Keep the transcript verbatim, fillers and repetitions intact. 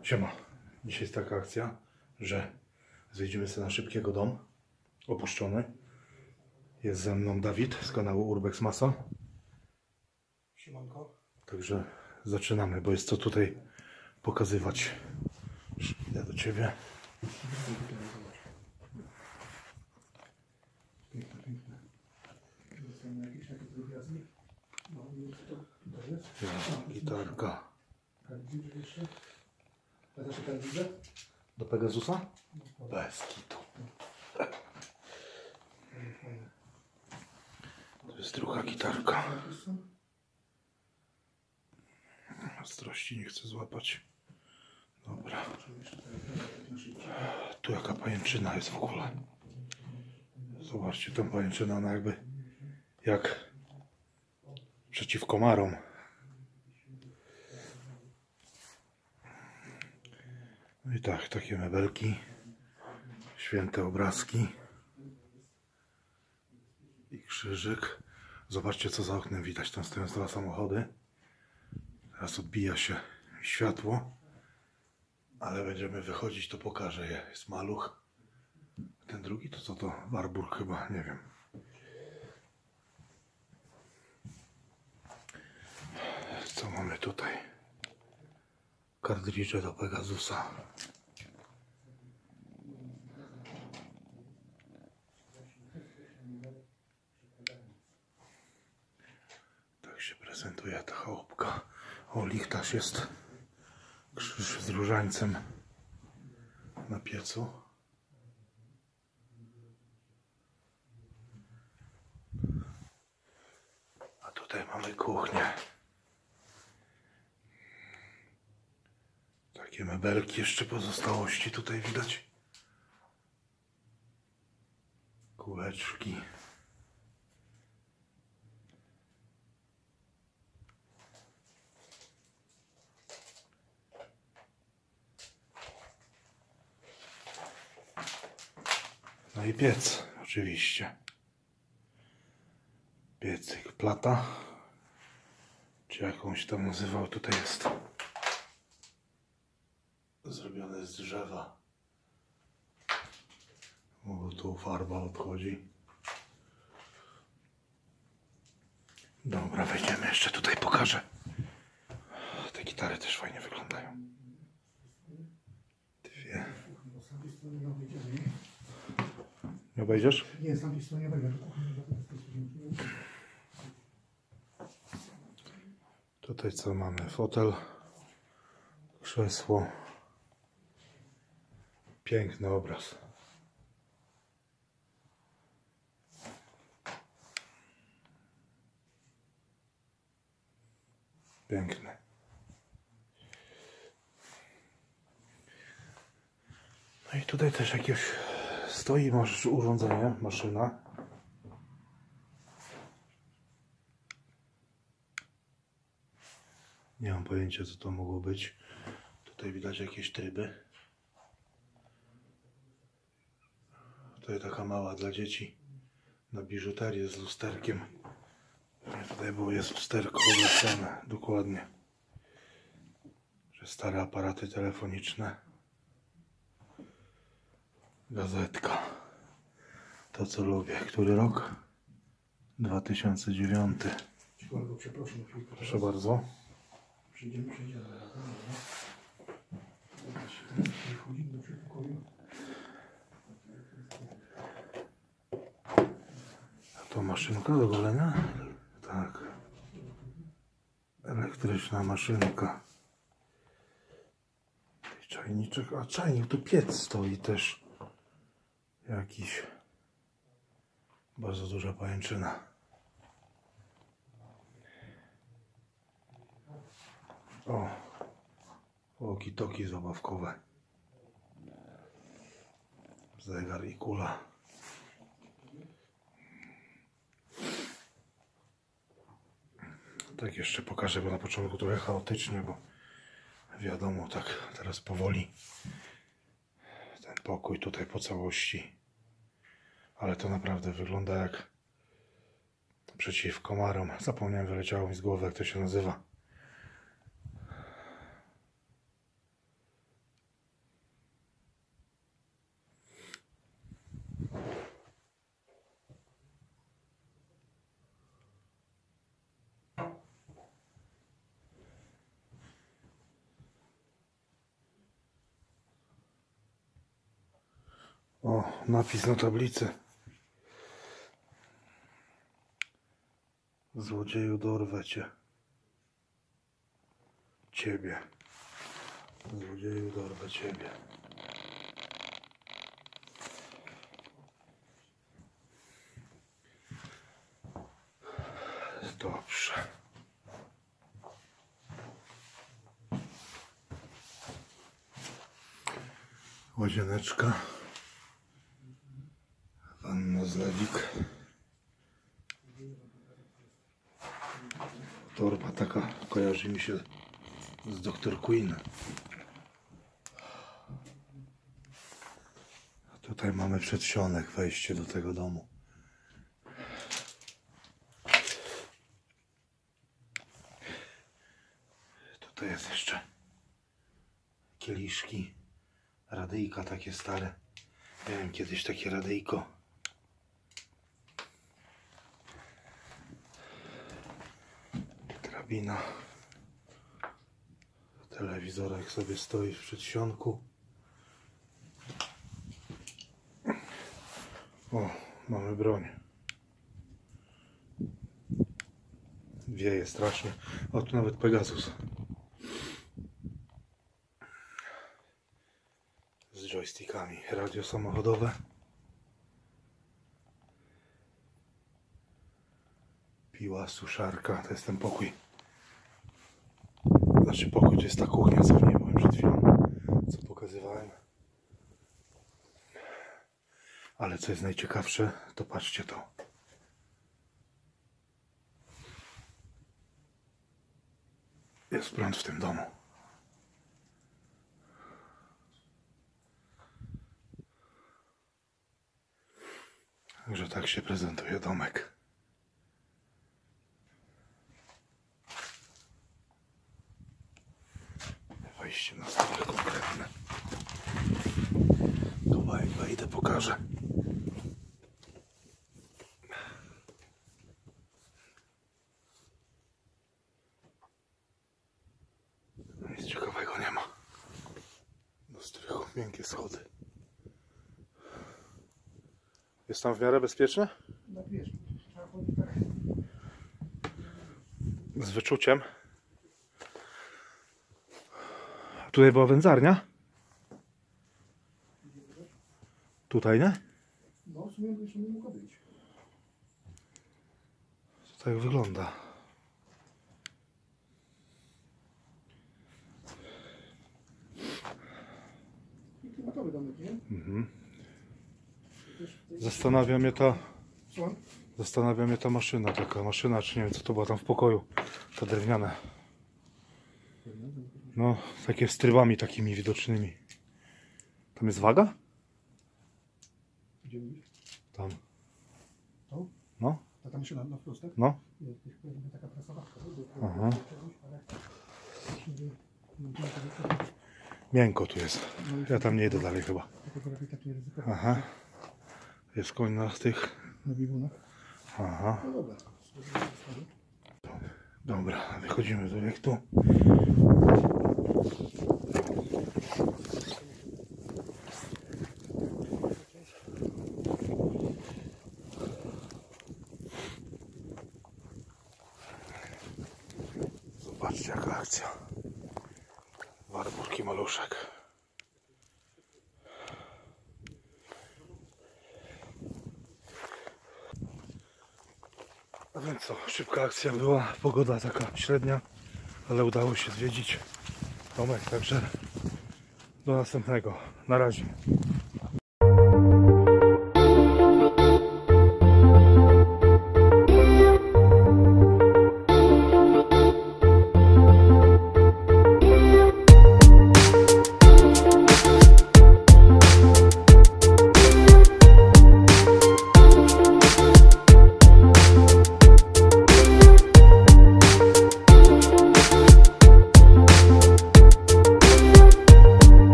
Siema. Dzisiaj jest taka akcja, że zejdziemy sobie na szybkiego dom opuszczony. Jest ze mną Dawid z kanału Urbex Masa. Siemanko. Także zaczynamy, bo jest co tutaj pokazywać. Już idę do Ciebie. Piękne, piękne. Dostajemy jakieś takie drobiazgi? No, nie wiem, co to tutaj jest. Ja, gitarka. Kardwiże jeszcze? A zawsze kardwiże? Do Pegasusa? Bez kitu. To jest druga gitarka. Ostrości nie chcę złapać. Dobra. Tu jaka pajęczyna jest w ogóle. Zobaczcie tą pajęczynę, ona jakby jak przeciw komarom. No i tak, takie mebelki, święte obrazki i krzyżyk. Zobaczcie, co za oknem widać. Tam stoją dwa samochody. Teraz odbija się światło, ale będziemy wychodzić, to pokażę je. Jest maluch. Ten drugi to co to? Warburg chyba, nie wiem. Co mamy tutaj? Kartridże do Pegasusa. Tak się prezentuje ta chałupka. O, lichtarz jest. Krzyż z różańcem na piecu. A tutaj mamy kuchnię. Takie mebelki, jeszcze pozostałości tutaj widać. Kółeczki. No i piec, oczywiście. Piecyk plata, czy jakąś tam nazywał, tutaj jest zrobione z drzewa. O, tu farba odchodzi. Dobra, wejdziemy jeszcze tutaj, pokażę. Te gitary też fajnie wyglądają. Dwie. Nie obejdziesz? Nie, z tamtej strony nie wejdę. Tutaj co mamy? Fotel, krzesło. Piękny obraz. Piękny. No i tutaj też jakieś stoi masz urządzenie, maszyna. Nie mam pojęcia, co to mogło być. Tutaj widać jakieś tryby. Tutaj taka mała dla dzieci na biżuterię z lusterkiem. Tutaj było, jest lusterko obracane, dokładnie. Że stare aparaty telefoniczne. Gazetka. To co lubię. Który rok? dwa tysiące dziewiąty. Ciekawe, przepraszam. Proszę bardzo. Przyjdziemy, przyjdziemy. Wchodzimy do przedpokoju. To maszynka do golenia? Tak. Elektryczna maszynka. Czajniczek. A czajnik, tu piec stoi też. Jakiś. Bardzo duża pajęczyna. O. Walkie-talkie zabawkowe. Zegar i kula. Tak jeszcze pokażę, bo na początku trochę chaotycznie, bo wiadomo, tak teraz powoli ten pokój tutaj po całości, ale to naprawdę wygląda jak przeciw komarom. Zapomniałem, wyleciało mi z głowy, jak to się nazywa. O, napis na tablicy. Złodzieju, dorwę cię. Ciebie. Złodzieju, dorwę ciebie. Dobrze. Łazieneczka. Wanna z lewik. Torba taka kojarzy mi się z doktor Queen. A tutaj mamy przedsionek, wejście do tego domu. Tutaj jest jeszcze kieliszki, radyjka takie stare. Miałem kiedyś takie radyjko. Drabina. Telewizorek sobie stoi w przedsionku. O, mamy broń. Wieje strasznie. O, tu nawet Pegasus. Z joystickami. Radio samochodowe. Piła, suszarka. To jest ten pokój. Znaczy pokój to jest ta kuchnia, co nie byłem przed chwilą. Co pokazywałem. Ale co jest najciekawsze, to patrzcie to. Jest prąd w tym domu. Także tak się prezentuje domek. Wejście na stole konkretne. Tu jak wejdę, pokażę. Nic ciekawego nie ma. Do strychu miękkie schody. Jest tam w miarę bezpieczne? No wiesz, trzeba chodzić tak. Z wyczuciem. Tutaj była wędzarnia? Tutaj, nie? No w sumie jeszcze nie mogło być. To tak wygląda. I klimatowy domek, nie? Mhm. Też tutaj- Zastanawia mnie ta... Słucham? Zastanawia mnie ta maszyna, taka maszyna, czy nie wiem co to była tam w pokoju. Ta drewniana. No, takie z trybami takimi widocznymi. Tam jest waga? Gdzie mówisz? Tam. To? No, Taka maszyna na wprost, tak? no. Jest pewnie taka prasowatka. Aha. Ale... Miękko tu jest. Ja tam nie idę dalej chyba. Tylko raczej takie ryzyko. Aha. Jest koń na tych. Na biegunach. Aha. No dobra. Dobra, wychodzimy do obiektu. Zobaczcie jaka akcja. Warburg i maluszek. A więc co, szybka akcja była, pogoda taka średnia, ale udało się zwiedzić domek, także do następnego. Na razie.